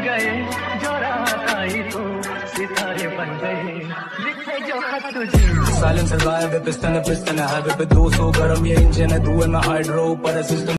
गए, जो रात आई तो सितारे बन गए, लिखे जो खत तुझे। Silencer vibe, piston है highway पे 200 गरम ये इंजन है, धुएं में हाइड्रो पर सिस्टम